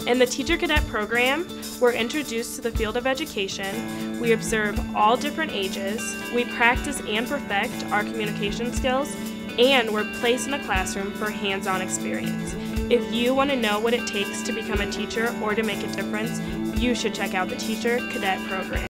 In the Teacher Cadet program, we're introduced to the field of education, we observe all different ages, we practice and perfect our communication skills, and we're placed in a classroom for hands-on experience. If you want to know what it takes to become a teacher or to make a difference, you should check out the Teacher Cadet program.